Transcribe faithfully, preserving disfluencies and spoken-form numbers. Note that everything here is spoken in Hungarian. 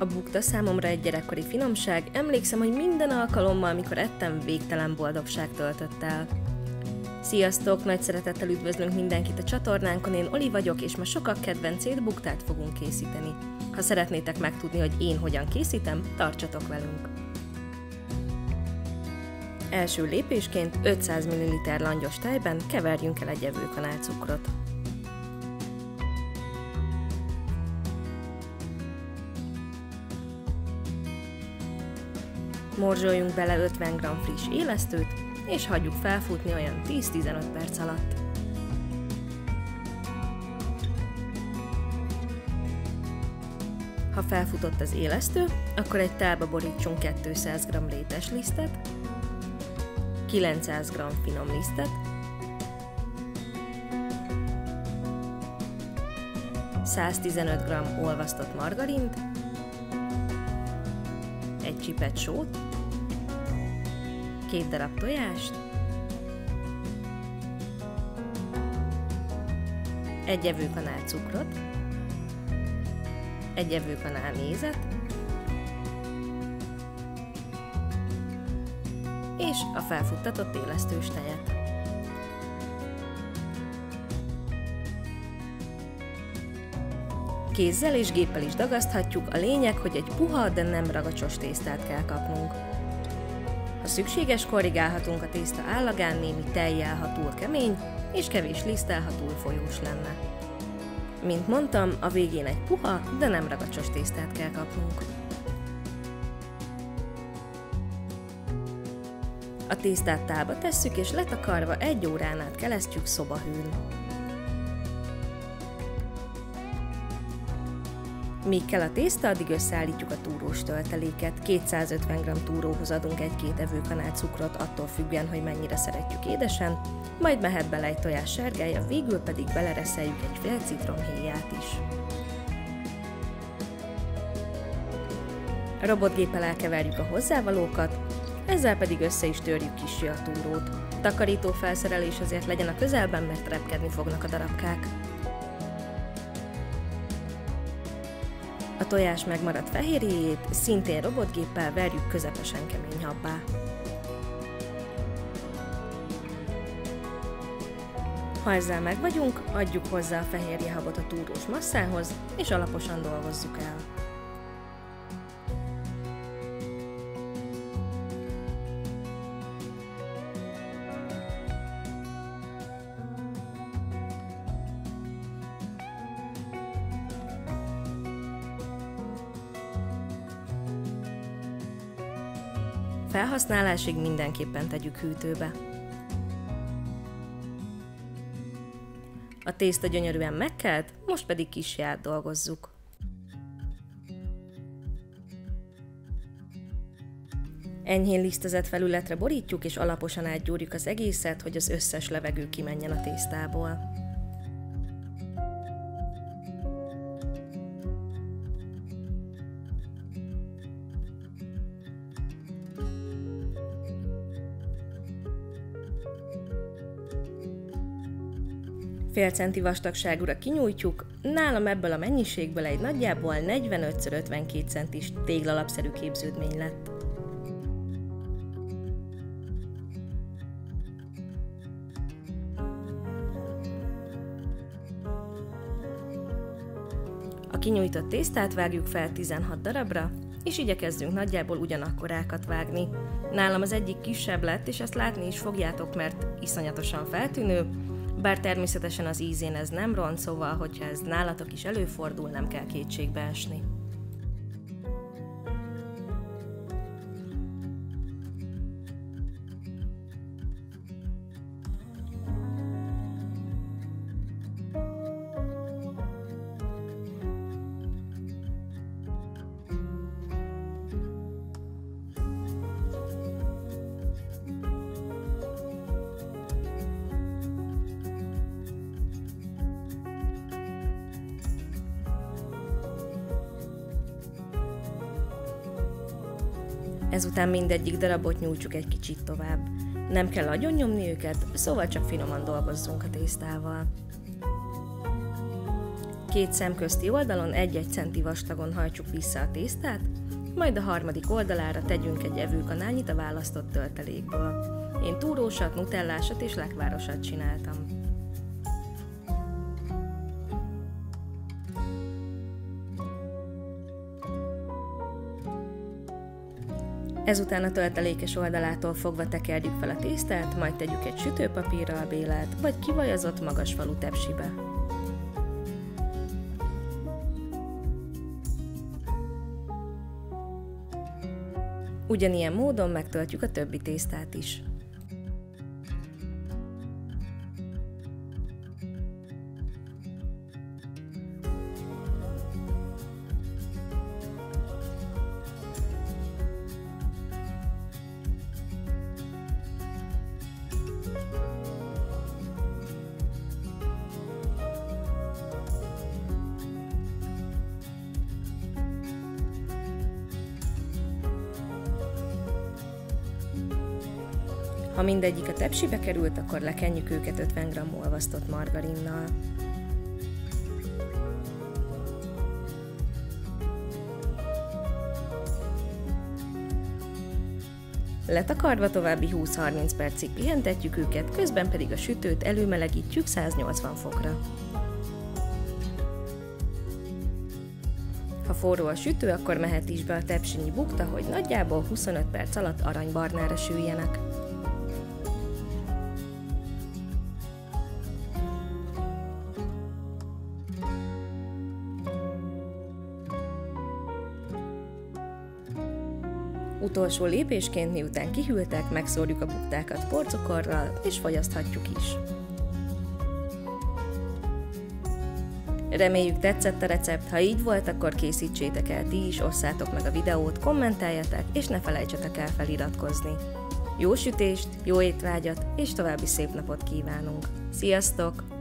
A bukta számomra egy gyerekkori finomság, emlékszem, hogy minden alkalommal, amikor ettem, végtelen boldogság töltött el. Sziasztok! Nagy szeretettel üdvözlünk mindenkit a csatornánkon, én Oli vagyok, és ma sokak kedvencét, buktát fogunk készíteni. Ha szeretnétek megtudni, hogy én hogyan készítem, tartsatok velünk! Első lépésként ötszáz milliliter langyos tejben keverjünk el egy evőkanál cukrot. Morzsoljunk bele ötven gramm friss élesztőt, és hagyjuk felfutni olyan tíz-tizenöt perc alatt. Ha felfutott az élesztő, akkor egy tálba borítsunk kétszáz gramm réteslisztet, kilencszáz gramm finom lisztet, száztizenöt gramm olvasztott margarint, egy csipet sót, két darab tojást, egy evőkanál cukrot, egy evőkanál mézet, és a felfuttatott élesztős tejet. Kézzel és géppel is dagaszthatjuk, a lényeg, hogy egy puha, de nem ragacsos tésztát kell kapnunk. Ha szükséges, korrigálhatunk a tészta állagán, némi tejjel, ha túl kemény, és kevés liszttel, ha túl folyós lenne. Mint mondtam, a végén egy puha, de nem ragacsos tésztát kell kapnunk. A tésztát tálba tesszük, és letakarva egy órán át kelesztjük szobahőn. Míg kell a tészta, addig összeállítjuk a túrós tölteléket. kétszázötven gramm túróhoz adunk egy-két evőkanál cukrot, attól függően, hogy mennyire szeretjük édesen, majd mehet bele egy tojás sárgája, végül pedig belereszeljük egy fél citrom héját is. A robotgéppel elkeverjük a hozzávalókat, ezzel pedig össze is törjük kissé a túrót. Takarító felszerelés azért legyen a közelben, mert repkedni fognak a darabkák. A tojás megmaradt fehérjéjét szintén robotgéppel verjük közepesen kemény habbá. Ha ezzel meg vagyunk, adjuk hozzá a fehérjehabot a túrós masszához, és alaposan dolgozzuk el. Felhasználásig mindenképpen tegyük hűtőbe. A tészta gyönyörűen megkelt, most pedig kissé átdolgozzuk. Enyhén lisztezett felületre borítjuk, és alaposan átgyúrjuk az egészet, hogy az összes levegő kimenjen a tésztából. Fél centi vastagságúra kinyújtjuk, nálam ebből a mennyiségből egy nagyjából negyvenöt szor ötvenkét centis téglalapszerű képződmény lett. A kinyújtott tésztát vágjuk fel tizenhat darabra, és igyekezzünk nagyjából ugyanakkorákat vágni. Nálam az egyik kisebb lett, és ezt látni is fogjátok, mert iszonyatosan feltűnő, bár természetesen az ízén ez nem ront, szóval, hogyha ez nálatok is előfordul, nem kell kétségbe esni. Ezután mindegyik darabot nyújtsuk egy kicsit tovább. Nem kell agyon nyomni őket, szóval csak finoman dolgozzunk a tésztával. Két szem közti oldalon egy-egy centi vastagon hajtsuk vissza a tésztát, majd a harmadik oldalára tegyünk egy evőkanálnyit a választott töltelékből. Én túrósat, nutellásat és lekvárosat csináltam. Ezután a töltelékes oldalától fogva tekerjük fel a tésztát, majd tegyük egy sütőpapírral bélelt vagy kivajazott magasfalú tepsibe. Ugyanilyen módon megtöltjük a többi tésztát is. Ha mindegyik a tepsibe került, akkor lekenjük őket ötven gramm olvasztott margarinnal. Letakarva további húsz-harminc percig pihentetjük őket, közben pedig a sütőt előmelegítjük száznyolcvan fokra. Ha forró a sütő, akkor mehet is be a tepsinyi bukta, hogy nagyjából huszonöt perc alatt aranybarnára süljenek. Utolsó lépésként, miután kihűltek, megszórjuk a buktákat porcukorral, és fogyaszthatjuk is. Reméljük tetszett a recept, ha így volt, akkor készítsétek el ti is, osszátok meg a videót, kommenteljetek, és ne felejtsetek el feliratkozni. Jó sütést, jó étvágyat, és további szép napot kívánunk! Sziasztok!